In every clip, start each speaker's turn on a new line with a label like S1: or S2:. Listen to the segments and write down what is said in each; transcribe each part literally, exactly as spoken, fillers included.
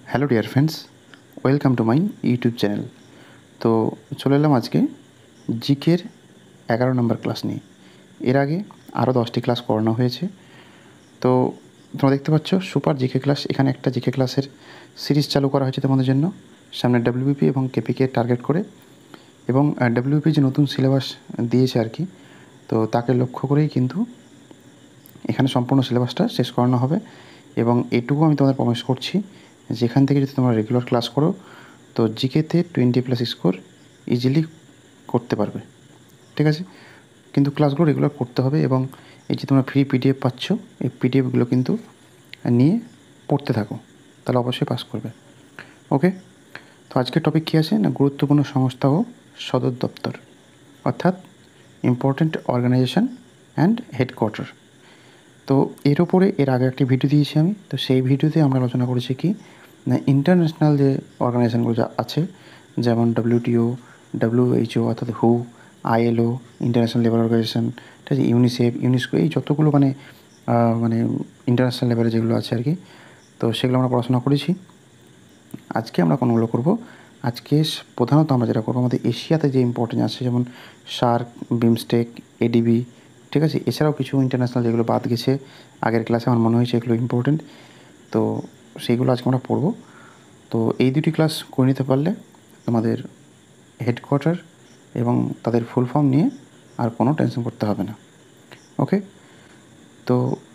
S1: Hello dear friends, welcome to my YouTube channel. তো চলে এলাম আজকে জিকের এগারো নম্বর ক্লাস নিয়ে। এর আগে আরও দশটি ক্লাস করানো হয়েছে। তো তোমরা দেখতে পাচ্ছ সুপার জিকে ক্লাস, এখানে একটা জিকে ক্লাসের সিরিজ চালু করা হয়েছে তোমাদের জন্য, সামনে ডাব্লিউবিপি এবং কেপিকে টার্গেট করে। এবং ডাব্লিউবিপি যে নতুন সিলেবাস দিয়েছে আর কি, তো তাকে লক্ষ্য করেই কিন্তু এখানে সম্পূর্ণ সিলেবাসটা শেষ করানো হবে। এবং এটুকু আমি তোমাদের প্রমিস করছি, যেখান থেকে যদি তোমরা রেগুলার ক্লাস করো তো জিকেতে টোয়েন্টি প্লাস স্কোর ইজিলি করতে পারবে। ঠিক আছে, কিন্তু ক্লাসগুলো রেগুলার করতে হবে। এবং এই যে তোমরা ফ্রি পিডিএফ পাচ্ছ, এই পিডিএফগুলো কিন্তু নিয়ে পড়তে থাকো, তাহলে অবশ্যই পাস করবে। ওকে, তো আজকের টপিক কী আছে না, গুরুত্বপূর্ণ সংস্থা ও সদর দপ্তর, অর্থাৎ ইম্পর্ট্যান্ট অর্গানাইজেশন অ্যান্ড হেডকোয়ার্টার। তো এর ওপরে এর আগে একটি ভিডিও দিয়েছি আমি, তো সেই ভিডিওতে আমরা আলোচনা করেছি কি না, ইন্টারন্যাশনাল যে অর্গানাইজেশনগুলো যা আছে, যেমন ডব্লিউটিও, ডব্লিউএইচও অর্থাৎ who, ILO, international labour organization, ঠিক আছে, ইউনিসেফ, ইউনেস্কো, এই যতগুলো মানে মানে ইন্টারন্যাশনাল লেভেলে যেগুলো আছে আর কি, তো সেগুলো আমরা পড়াশোনা করেছি। আজকে আমরা কোনগুলো করব, আজকে প্রধানত আমরা যেটা করবো আমাদের এশিয়াতে যে ইম্পর্টেন্ট আছে, যেমন সার্ক, বিমস্টেক, এডিবি, ঠিক আছে, এছাড়াও কিছু ইন্টারন্যাশনাল যেগুলো বাদ গেছে আগের ক্লাসে, আমার মনে হয়েছে এগুলো ইম্পর্টেন্ট, তো সেইগুলো আজকে আমরা পড়ব। তো এই দুটি ক্লাস করে নিতে পারলে তোমাদের হেডকোয়ার্টার এবং তাদের ফুল ফর্ম নিয়ে আর কোনো টেনশন করতে হবে না। ওকে, তো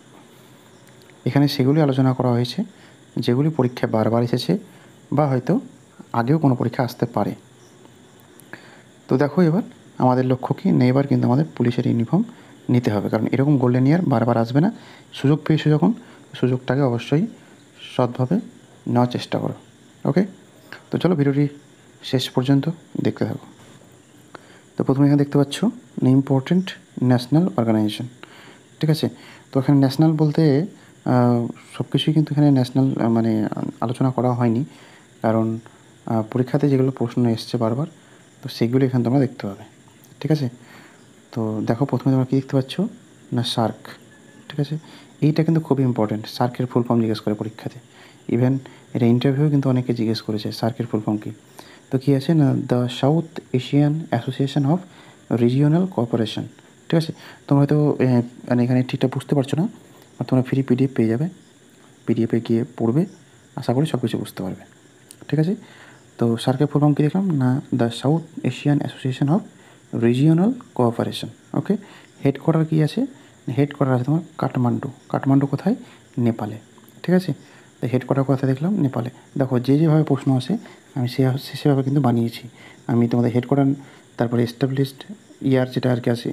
S1: এখানে সেগুলি আলোচনা করা হয়েছে যেগুলি পরীক্ষায় বারবার এসেছে বা হয়তো আগেও কোনো পরীক্ষা আসতে পারে। তো দেখো এবার আমাদের লক্ষ্য কী না, এবার কিন্তু আমাদের পুলিশের ইউনিফর্ম নিতে হবে, কারণ এরকম গোল্ডেন ইয়ার বারবার আসবে না। সুযোগ পেয়েছো যখন, সুযোগটাকে অবশ্যই সৎভাবে নেওয়ার চেষ্টা করো। ওকে, তো চলো ভিডিওটি শেষ পর্যন্ত দেখতে থাকো। তো প্রথমে এখানে দেখতে পাচ্ছ ইম্পর্ট্যান্ট ন্যাশনাল অর্গানাইজেশন, ঠিক আছে। তো এখানে ন্যাশনাল বলতে সব কিছুই কিন্তু এখানে ন্যাশনাল মানে আলোচনা করা হয়নি, কারণ পরীক্ষাতে যেগুলো প্রশ্ন এসছে বারবার, তো সেগুলো এখানে তোমরা দেখতে পাবে। ঠিক আছে, তো দেখো প্রথমে তোমরা কী দেখতে পাচ্ছ না, সার্ক, ঠিক আছে। এইটা কিন্তু খুবই ইম্পর্টেন্ট, সার্কের ফুল ফর্ম জিজ্ঞেস করে পরীক্ষাতে, ইভেন এটা ইন্টারভিউ কিন্তু অনেকে জিজ্ঞেস করেছে সার্কের ফুল ফর্ম কী। তো কী আছে না, the South Asian association of regional cooperation, ঠিক আছে। তোমরা হয়তো মানে এখানে ঠিকঠাক বুঝতে পারছো না, আর তোমরা ফ্রি পিডিএফ পেয়ে যাবে, পিডিএফে গিয়ে পড়বে, আশা করি সব কিছু বুঝতে পারবে। ঠিক আছে, তো সার্কের ফুল ফর্ম কী দেখলাম না, the South Asian association of regional cooperation. Okay, headquarter কী আছে, হেডকোয়ার্টার আছে তোমার কাঠমান্ডু। কাঠমান্ডু কোথায়, নেপালে। ঠিক আছে, তো হেডকোয়ার্টার কোথায় দেখলাম, নেপালে। দেখো যে যেভাবে প্রশ্ন আসে আমি সে সেভাবে কিন্তু বানিয়েছি। আমি তোমাদের হেডকোয়ার্টার, তারপরে এস্টাবলিশড ইয়ার যেটা আর কি আছে,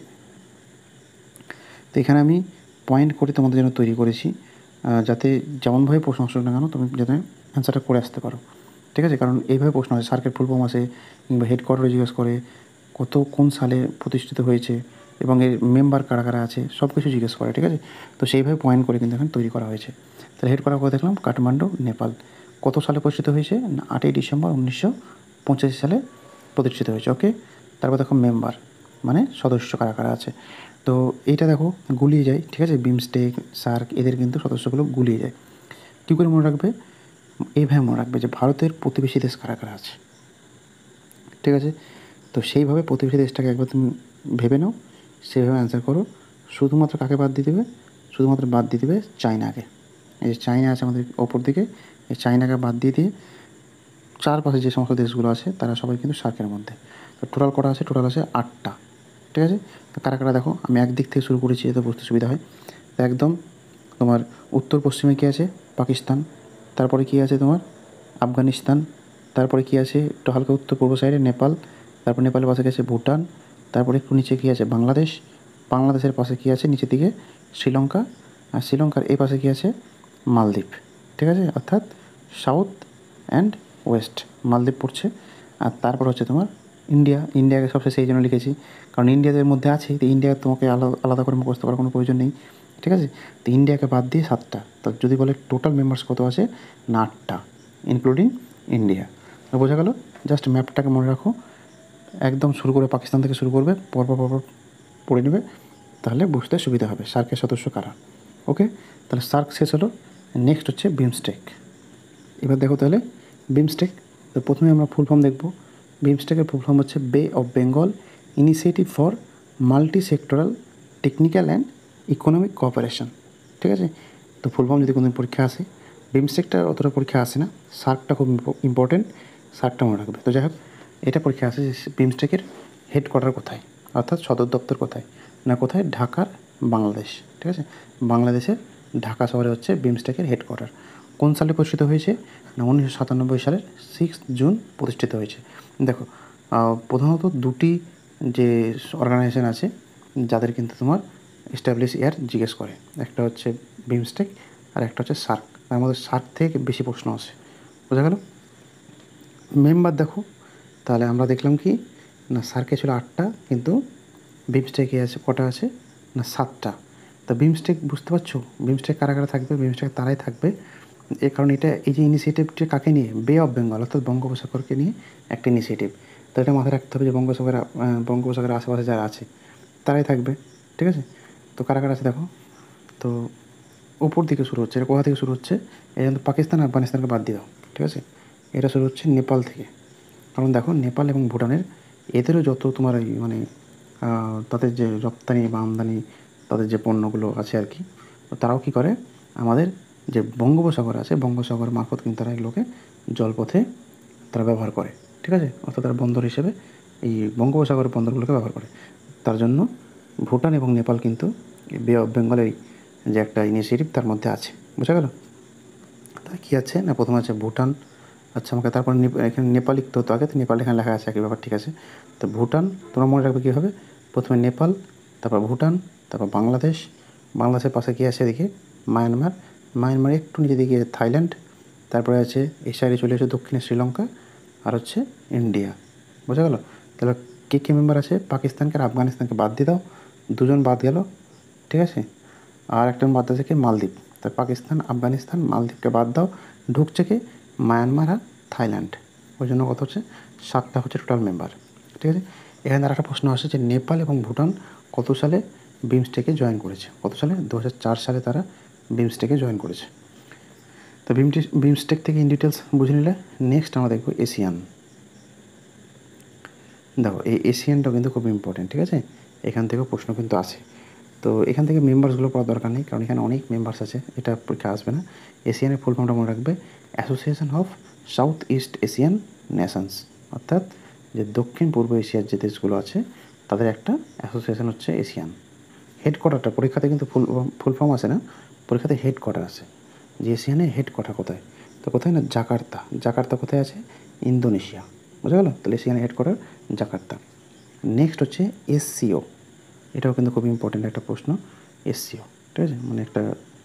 S1: তো এখানে আমি পয়েন্ট করে তোমাদের জন্য তৈরি করেছি, যাতে যেমনভাবে প্রশ্ন আসুক না কেন তুমি যাতে অ্যান্সারটা করে আসতে পারো। ঠিক আছে, কারণ এইভাবে প্রশ্ন আসে, সার্কের ফুল ফর্ম আসে, কিংবা হেডকোয়ার্টারে জিজ্ঞেস করে কত কোন সালে প্রতিষ্ঠিত হয়েছে এবং এর মেম্বার কারা কারা আছে, সব কিছু জিজ্ঞেস করে। ঠিক আছে, তো সেইভাবে পয়েন্ট করে কিন্তু এখানে তৈরি করা হয়েছে। তাহলে হেডকোয়ার্টার করে দেখলাম কাঠমান্ডু, নেপাল। কত সালে প্রতিষ্ঠিত হয়েছে না, আটই ডিসেম্বর উনিশশো পঁচাশি সালে প্রতিষ্ঠিত হয়েছে। ওকে, তারপর দেখো মেম্বার মানে সদস্য কারা কারা আছে, তো এইটা দেখো গুলিয়ে যায়। ঠিক আছে, বিমস্টেক, সার্ক, এদের কিন্তু সদস্যগুলো গুলিয়ে যায়। কী করে মনে রাখবে, এইভাবে মনে রাখবে যে ভারতের প্রতিবেশী দেশ কারা কারা আছে। ঠিক আছে, তো সেইভাবে প্রতিবেশী দেশটাকে একবার তুমি ভেবে নাও, সেভাবে অ্যান্সার করো। শুধুমাত্র কাকে বাদ দিয়ে দেবে, শুধুমাত্র বাদ দিয়ে দেবে চায়নাকে। এই যে চায়না আছে আমাদের ওপর দিকে, এই চায়নাকে বাদ দিয়ে দিয়ে চারপাশে যে সমস্ত দেশগুলো আছে তারা সবাই কিন্তু সার্কের মধ্যে। তো টোটাল করা আছে, টোটাল আছে আটটা। ঠিক আছে, তো কারা কারা দেখো, আমি একদিক থেকে শুরু করেছি যাতে বুঝতে সুবিধা হয়। তো একদম তোমার উত্তর পশ্চিমে কী আছে, পাকিস্তান। তারপরে কী আছে তোমার আফগানিস্তান। তারপরে কী আছে একটু হালকা উত্তর পূর্ব সাইডে নেপাল। তারপর নেপালের পাশে গেছে ভুটান। তারপরে একটু নিচে কী আছে বাংলাদেশ। বাংলাদেশের পাশে কী আছে নিচের দিকে শ্রীলঙ্কা। আর শ্রীলঙ্কার এই পাশে কী আছে মালদ্বীপ। ঠিক আছে, অর্থাৎ সাউথ অ্যান্ড ওয়েস্ট মালদ্বীপ পড়ছে। আর তারপর হচ্ছে তোমার ইন্ডিয়া। ইন্ডিয়াকে সবচেয়ে সেই জন্য লিখেছি কারণ ইন্ডিয়াদের মধ্যে আছে, তো ইন্ডিয়া তোমাকে আলাদা আলাদা করে মুখস্থ করার কোনো প্রয়োজন নেই। ঠিক আছে, তো ইন্ডিয়াকে বাদ দিয়ে সাতটা। তো যদি বলে টোটাল মেম্বার্স কত আছে না আটটা, ইনক্লুডিং ইন্ডিয়া। বোঝা গেল, জাস্ট ম্যাপটাকে মনে রাখো, একদম শুরু করে পাকিস্তান থেকে শুরু করবে, পরপর পরপর পড়ে নেবে, তাহলে বুঝতে সুবিধা হবে সার্কের সদস্য কারা। ওকে, তাহলে সার্ক শেষ হলো। নেক্সট হচ্ছে বিমস্টেক। এবার দেখো তাহলে বিমস্টেক। তো প্রথমে আমরা ফুল ফর্ম দেখব। বিমস্টেকের ফুল ফর্ম হচ্ছে Bay of Bengal initiative for multi sectoral technical and economic cooperation, ঠিক আছে। তো ফুল ফর্ম যদি কোনো পরীক্ষা আসে, বিমস্টেকটা অতটা পরীক্ষা আসে না, সার্কটা খুব ইম্পর্টেন্ট, সার্কটা মনে রাখবে। তো যাই হোক, এটা পরীক্ষা আসে যে বিমস্টেকের হেডকোয়ার্টার কোথায়, অর্থাৎ সদর দপ্তর কোথায় না কোথায়, ঢাকার বাংলাদেশ, ঠিক আছে। বাংলাদেশের ঢাকা শহরে হচ্ছে বিমস্টেকের হেডকোয়ার্টার। কোন সালে প্রতিষ্ঠিত হয়েছে না উনিশশো সাতানব্বই সালের সিক্স জুন প্রতিষ্ঠিত হয়েছে। দেখো প্রধানত দুটি যে অর্গানাইজেশন আছে যাদের কিন্তু তোমার এস্টাবলিশ ইয়ার জিজ্ঞেস করে, একটা হচ্ছে বিমস্টেক আর একটা হচ্ছে সার্ক। তার মধ্যে সার্ক থেকে বেশি প্রশ্ন আসে, বোঝা গেল। মেম্বার দেখো তাহলে আমরা দেখলাম কি না সার্কে ছিল আটটা, কিন্তু বিমস্টেকে আছে কটা আছে না সাতটা। তা বিমস্টেক বুঝতে পারছো বিমস্টেক কারা কারা থাকবে, বিমস্টেক তারাই থাকবে। এই কারণ এটা এই যে ইনিশিয়েটিভটি কাকে নিয়ে, বে অফ বেঙ্গল অর্থাৎ বঙ্গোপসাগরকে নিয়ে একটা ইনিশিয়েটিভ। তো এটা মাথায় রাখতে হবে যে বঙ্গোপসাগর বঙ্গোপসাগরের আশেপাশে যারা আছে তারাই থাকবে, ঠিক আছে। তো কারা কারা আছে দেখো, তো উপর দিকে শুরু হচ্ছে, এটা কোথা থেকে শুরু হচ্ছে, এই জন্য পাকিস্তান আফগানিস্তানকে বাদ দিয়ে দাও, ঠিক আছে। এটা শুরু হচ্ছে নেপাল থেকে, কারণ দেখো নেপাল এবং ভুটানের এদেরও যত তোমার এই মানে তাদের যে রপ্তানি বা আমদানি তাদের যে পণ্যগুলো আছে আর কি, তো তারাও কী করে আমাদের যে বঙ্গোপসাগর আছে বঙ্গোপসাগর মারফত কিন্তু তারা এগুলোকে জলপথে তারা ব্যবহার করে, ঠিক আছে। অর্থাৎ তারা বন্দর হিসেবে এই বঙ্গোপসাগরের বন্দরগুলোকে ব্যবহার করে। তার জন্য ভুটান এবং নেপাল কিন্তু বে অফ বেঙ্গলের যে একটা ইনিশিয়েটিভ তার মধ্যে আছে, বোঝা গেল। তা কী আছে না প্রথমে আছে ভুটান, আচ্ছা আমাকে তারপর এখানে নেপাল লিখতে হতো আগে, তো নেপাল এখানে লেখা আছে একই ব্যাপার, ঠিক আছে। তো ভুটান তোমরা মনে রাখবে কীভাবে, প্রথমে নেপাল, তারপর ভুটান, তারপর বাংলাদেশ, বাংলাদেশের পাশে কী আছে এদিকে মায়ানমার, মায়ানমার একটু নিচে দিকে থাইল্যান্ড, তারপরে আছে এই সাইডে চলে এসে দক্ষিণে শ্রীলঙ্কা, আর হচ্ছে ইন্ডিয়া, বোঝা গেল। তাহলে কে কে মেম্বার আছে, পাকিস্তানকে আর আফগানিস্তানকে বাদ দিয়ে দাও, দুজন বাদ গেল, ঠিক আছে। আর একটা বাদ আছে কি মালদ্বীপ, তাই পাকিস্তান আফগানিস্তান মালদ্বীপকে বাদ দাও, ঢুকছে কি মায়ানমার আর থাইল্যান্ড, ওই জন্য কত হচ্ছে সাতটা হচ্ছে টোটাল মেম্বার, ঠিক আছে। এখানে আর একটা প্রশ্ন আসে যে নেপাল এবং ভুটান কত সালে বিমস্টেকে জয়েন করেছে, কত সালে, দু হাজার চার সালে তারা বিমস্টেকে জয়েন করেছে। তো বিমটি বিমস্টেক থেকে ইন ডিটেলস বুঝে নিলে, নেক্সট আমরা দেখবো এশিয়ান। দেখো এই এশিয়ানটাও কিন্তু খুব ইম্পর্টেন্ট, ঠিক আছে, এখান থেকেও প্রশ্ন কিন্তু আসে। তো এখান থেকে মেম্বার্সগুলো পড়ার দরকার নেই, কারণ এখানে অনেক মেম্বার্স আছে, এটা পরীক্ষা আসবে না। এশিয়ানের ফুল ফর্মটা মনে রাখবে association of South East Asian nations, অর্থাৎ যে দক্ষিণ পূর্ব এশিয়ার যে দেশগুলো আছে তাদের একটা অ্যাসোসিয়েশন হচ্ছে এশিয়ান। হেডকোয়ার্টারটা পরীক্ষাতে কিন্তু ফুল ফুল ফর্ম আসে না, পরীক্ষাতে হেডকোয়ার্টার আসে, যে এশিয়ানের হেডকোয়ার্টার কোথায়, তো কোথায় না জাকার্তা, জাকার্তা কোথায় আছে ইন্দোনেশিয়া, বুঝা গেল। তাহলে এশিয়ানের হেডকোয়ার্টার জাকার্তা। নেক্সট হচ্ছে এসসিও, এটাও কিন্তু খুব ইম্পর্টেন্ট একটা প্রশ্ন, এসসিও, ঠিক আছে, মানে একটা।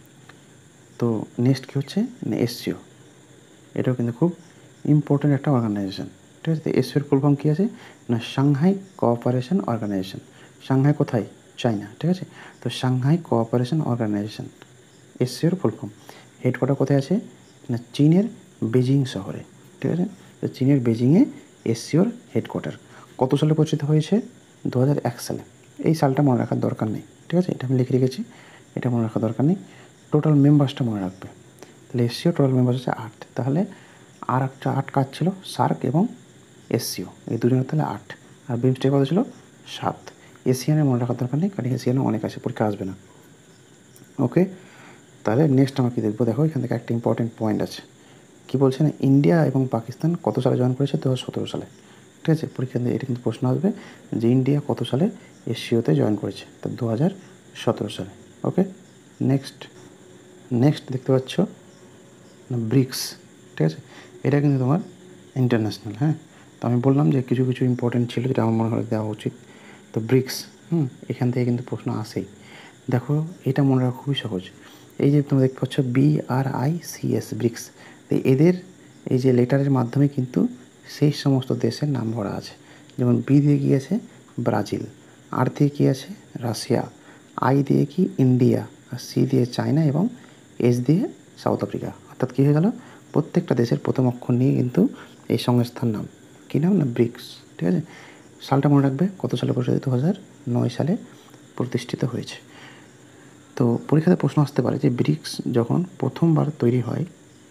S1: তো নেক্সট কী হচ্ছে না এসসিও, এটাও কিন্তু খুব ইম্পর্টেন্ট একটা অর্গানাইজেশন, ঠিক আছে। তো এসসিওর ফুল ফর্ম কী আছে না সাংহাই কোঅপারেশন অর্গানাইজেশন, সাংহাই কোথায় চায়না, ঠিক আছে। তো সাংহাই কোঅপারেশন অর্গানাইজেশন এসসিওর ফুল ফর্ম। হেডকোয়ার্টার কোথায় আছে না চীনের বেজিং শহরে, ঠিক আছে। তো চীনের বেজিংয়ে এসসিওর হেডকোয়ার্টার। কত সালে প্রতিষ্ঠিত হয়েছে, দু হাজার এক সালে। এই সালটা মনে রাখার দরকার নেই, ঠিক আছে, এটা আমি লিখে রেখেছি, এটা মনে রাখার দরকার নেই। টোটাল মেম্বার্সটা মনে রাখবে, তাহলে এসসিও টোটাল মেম্বার্স হচ্ছে আট, তাহলে আর একটা আট কাজ ছিল সার্ক এবং এসসিও, এই দুজনের তাহলে আট, আর বিমস্টেক কত ছিল সাত। এশিয়ানের মনে রাখার দরকার নেই, কারণ এশিয়ানে অনেক আছে, পরীক্ষা আসবে না, ওকে। তাহলে নেক্সট আমরা কী দেখবো, দেখো এখান থেকে একটা ইম্পর্টেন্ট পয়েন্ট আছে, কী বলছে না ইন্ডিয়া এবং পাকিস্তান কত সালে জয়েন করেছে, দু হাজার সতেরো সালে, ঠিক আছে। পরীক্ষা এটা কিন্তু প্রশ্ন আসবে যে ইন্ডিয়া কত সালে এসসিওতে জয়েন করেছে, তা দু হাজার সতেরো সালে, ওকে। নেক্সট নেক্সট দেখতে পাচ্ছ ব্রিক্স, ঠিক আছে, এটা কিন্তু তোমার ইন্টারন্যাশনাল, হ্যাঁ। তো আমি বললাম যে কিছু কিছু ইম্পর্টেন্ট ছিল যেটা আমার মনে হয় দেওয়া উচিত। তো ব্রিক্স, হুম, এখান থেকে কিন্তু প্রশ্ন আসেই। দেখো এটা মনে রাখা খুবই সহজ, এই যে তোমরা দেখতে পাচ্ছ B R I C S BRICS, তো এদের এই যে লেটারের মাধ্যমে কিন্তু সেই সমস্ত দেশের নাম ভরা আছে, যেমন বি দিয়ে কী আছে ব্রাজিল, আর দিয়ে কী আছে রাশিয়া, আই দিয়ে কি ইন্ডিয়া, আর সি দিয়ে চায়না এবং এস দিয়ে সাউথ আফ্রিকা। অর্থাৎ কী হয়ে গেল প্রত্যেকটা দেশের প্রথম অক্ষর নিয়ে কিন্তু এই সংস্থার নাম, কী নাম না ব্রিক্স, ঠিক আছে। সালটা মনে রাখবে কত সালে প্রতিষ্ঠিত, দু হাজার নয় সালে প্রতিষ্ঠিত হয়েছে। তো পরীক্ষাতে প্রশ্ন আসতে পারে যে ব্রিক্স যখন প্রথমবার তৈরি হয়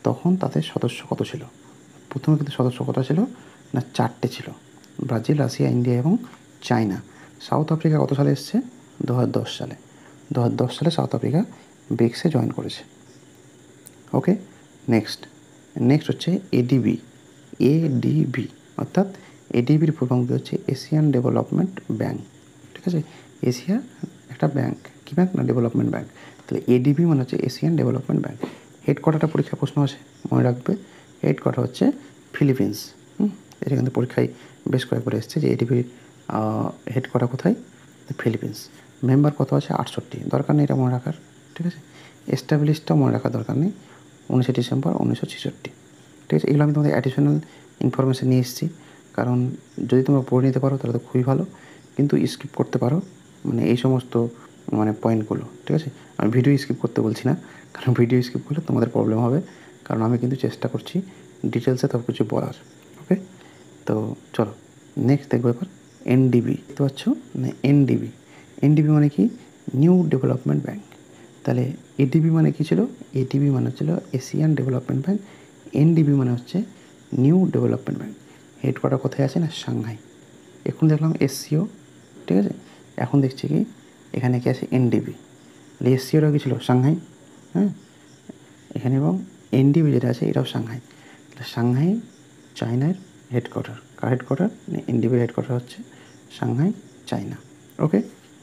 S1: তখন তাদের সদস্য কত ছিল? প্রথমে কিন্তু সদস্য কত ছিল না, চারটে ছিল, ব্রাজিল, রাশিয়া, ইন্ডিয়া এবং চায়না। সাউথ আফ্রিকা কত সালে এসছে? দু হাজার দশ সালে। দু হাজার দশ সালে সাউথ আফ্রিকা ব্রিক্সে জয়েন করেছে। ওকে, নেক্সট নেক্সট হচ্ছে এডিবি। এডিবি অর্থাৎ এডিবির ফুল ফর্ম কী হচ্ছে? Asian development bank. ঠিক আছে, এশিয়া একটা ব্যাঙ্ক, কী ব্যাঙ্ক না, ডেভেলপমেন্ট ব্যাঙ্ক। তাহলে এডিবি মানে হচ্ছে এশিয়ান ডেভেলপমেন্ট ব্যাঙ্ক। হেডকোয়ার্টারটা পরীক্ষা প্রশ্ন আছে, মনে রাখবে, হেডকোয়ার্টার হচ্ছে ফিলিপিন্স। হুম, এটা কিন্তু পরীক্ষায় বেশ কয়েকবার এসছে যে এডিবির হেডকোয়ার্টার কোথায়? ফিলিপিন্স। মেম্বার কত আছে? আটষট্টি। দরকার নেই এটা মনে রাখার। ঠিক আছে, এস্টাবলিশটাও মনে রাখার দরকার নেই, উনিশে ডিসেম্বর উনিশশো ছেষট্টি। ঠিক আছে, এগুলো আমি তোমাদের অ্যাডিশনাল ইনফরমেশান নিয়ে এসেছি, কারণ যদি তোমরা পড়ে নিতে পারো তাহলে তো খুবই ভালো, কিন্তু স্কিপ করতে পারো মানে এই সমস্ত মানে পয়েন্টগুলো। ঠিক আছে, আমি ভিডিও স্কিপ করতে বলছি না, কারণ ভিডিও স্কিপ করলে তোমাদের প্রবলেম হবে, কারণ আমি কিন্তু চেষ্টা করছি ডিটেলসে সব কিছু বলার। ওকে, তো চলো নেক্সট দেখবো এবার এনডিবি। দেখতে পাচ্ছ না, এনডিবি। এনডিবি মানে কি? New development bank. তাহলে এডিবি মানে কী ছিল? এডিবি মানে হচ্ছিল এশিয়ান ডেভেলপমেন্ট ব্যাঙ্ক, এনডিবি মানে হচ্ছে নিউ ডেভেলপমেন্ট ব্যাঙ্ক। হেডকোয়ার্টার কোথায় আছে না, সাংহাই। এখন দেখলাম এসসিও, ঠিক আছে, এখন দেখছি কি এখানে কি আছে? এনডিবি। তাহলে এসসিওটা কী ছিল? সাংহাই। হ্যাঁ, এখানে এবং এনডিবি যেটা আছে এটাও সাংহাই। তাহলে সাংহাই চায়নার হেডকোয়ার্টার। কার হেডকোয়ার্টার? এনডিবির হেডকোয়ার্টার হচ্ছে সাংহাই, চায়না। ওকে,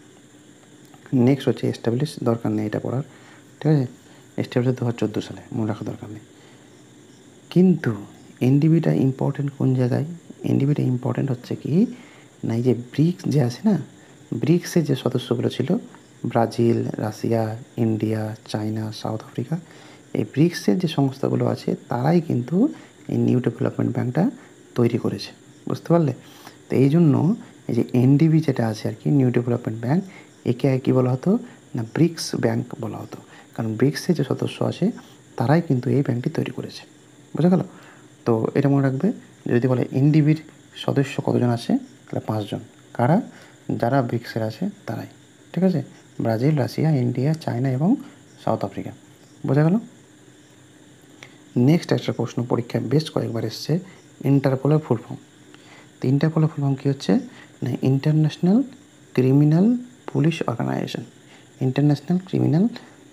S1: নেক্সট হচ্ছে এস্টাবলিশ। দরকার নেই এটা পড়ার। ঠিক আছে, এস্টাবলিশ দু হাজার চোদ্দো সালে, মনে রাখার দরকার নেই। কিন্তু এনডিবিটা ইম্পর্টেন্ট কোন জায়গায়? এনডিবিটা ইম্পর্টেন্ট হচ্ছে কি না, এই যে ব্রিক্স যে আছে না, ব্রিক্সের যে সদস্যগুলো ছিল Brazil, Russia, India, China, South Africa, এই ব্রিক্সের যে সংস্থাগুলো আছে তারাই কিন্তু এই নিউ ডেভেলপমেন্ট ব্যাঙ্কটা তৈরি করেছে। বুঝতে পারলে? তো এই জন্য এই যে এনডিবি যেটা আছে আর কি, নিউ ডেভেলপমেন্ট ব্যাঙ্ক, একে কী বলা হতো না, ব্রিক্স ব্যাঙ্ক বলা হতো, কারণ ব্রিক্সের যে সদস্য আছে তারাই কিন্তু এই ব্যাঙ্কটি তৈরি করেছে। বোঝা গেল? তো এটা মনে রাখবে, যদি বলে এনডিবির সদস্য কতজন আছে, তাহলে পাঁচজন। কারা? যারা ব্রিক্সের আছে তারাই। ঠিক আছে, ব্রাজিল, রাশিয়া, ইন্ডিয়া, চায়না এবং সাউথ আফ্রিকা। বোঝা গেল? নেক্সট একটা প্রশ্ন পরীক্ষায় বেশ কয়েকবার এসছে, ইন্টারপোলের ফুল ফর্ম। তো ইন্টারপোলের ফুল ফর্ম কী হচ্ছে না, international criminal police organization. International criminal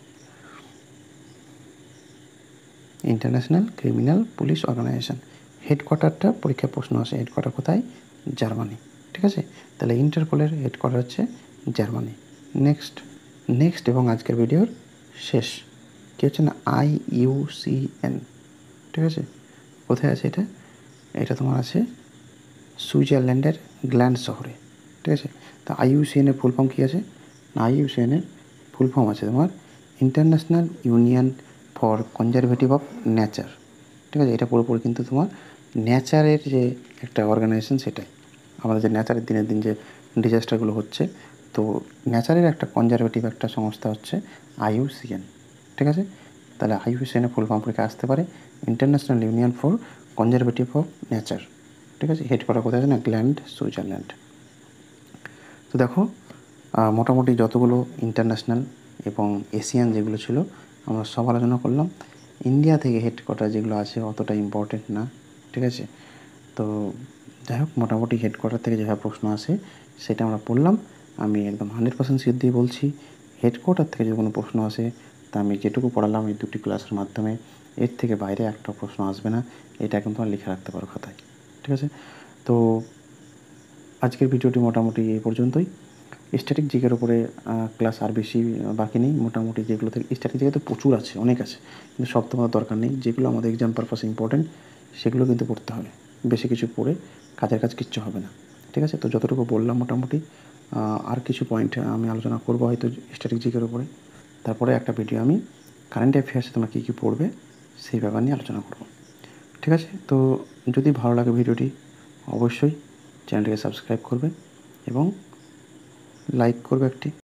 S1: international criminal police organization. হেডকোয়ার্টারটা পরীক্ষায় প্রশ্ন আসে, হেডকোয়ার্টার কোথায়? জার্মানি। ঠিক আছে, তাহলে ইন্টারপোলের হেডকোয়ার্টার হচ্ছে জার্মানি। নেক্সট নেক্সট এবং আজকের ভিডিওর শেষ কী হচ্ছে না, আই ইউ সি এন। ঠিক আছে, কোথায় আছে এটা? এটা তোমার আছে সুইজারল্যান্ডের গ্ল্যান্ড শহরে। ঠিক আছে, তা আইইউসিএনের ফুল ফর্ম কী আছে না, আইইউসিএনের ফুল ফর্ম আছে তোমার international union for conservative of nature. ঠিক আছে, এটা পুরোপুরি কিন্তু তোমার নেচারের যে একটা অর্গানাইজেশন, সেটাই আমাদের যে নেচারের দিনের দিন যে ডিজাস্টারগুলো হচ্ছে, তো নেচারের একটা কনজারভেটিভ একটা সংস্থা হচ্ছে আইইউসিএন। ঠিক আছে, তাহলে আইইউসিএনের ফুল ফর্ম পরীক্ষা আসতে পারে international union for conservative of nature. ঠিক আছে, হেডকোয়ার্টার কোথায় আছে না, গ্ল্যান্ড, সুইজারল্যান্ড। তো দেখো মোটামুটি যতগুলো ইন্টারন্যাশনাল এবং এশিয়ান যেগুলো ছিল আমরা সব আলোচনা করলাম। ইন্ডিয়া থেকে হেডকোয়ার্টার যেগুলো আছে অতটা ইম্পর্টেন্ট না। ঠিক আছে, তো যাই হোক মোটামুটি হেডকোয়ার্টার থেকে যেভাবে প্রশ্ন আসে সেটা আমরা পড়লাম। আমি একদম হান্ড্রেড পার্সেন্ট শিওর দিয়ে বলছি, হেডকোয়ার্টার থেকে যদি কোনো প্রশ্ন আসে তা আমি যেটুকু পড়ালাম এই দুটি ক্লাসের মাধ্যমে, এর থেকে বাইরে একটা প্রশ্ন আসবে না, এটা এখন তোমার লিখে রাখতে পারো খাতায়। ঠিক আছে, তো আজকের ভিডিওটি মোটামুটি এই পর্যন্তই। স্ট্যাটিক জিকের উপরে ক্লাস আর বেশি বাকি নেই, মোটামুটি যেগুলো থেকে স্ট্যাটিক জিকে তো প্রচুর আছে, অনেক আছে, কিন্তু সব তোমার দরকার নেই। যেগুলো আমাদের এক্সাম পারপাসে ইম্পর্টেন্ট সেগুলো কিন্তু পড়তে হবে, বেশি কিছু পড়ে কাজের কাজ কিচ্ছু হবে না। ঠিক আছে, তো যতটুকু বললাম মোটামুটি, আর কিছু পয়েন্ট আমি আলোচনা করবো হয়তো স্ট্যাটিক জিকের উপরে, তারপরে একটা ভিডিও আমি কারেন্ট অ্যাফেয়ার্সে তোমরা কী কী পড়বে সেই ব্যাপার নিয়ে আলোচনা করব। ঠিক আছে, তো যদি ভালো লাগে ভিডিওটি অবশ্যই চ্যানেলটিকে সাবস্ক্রাইব করবে এবং লাইক করবে একটি।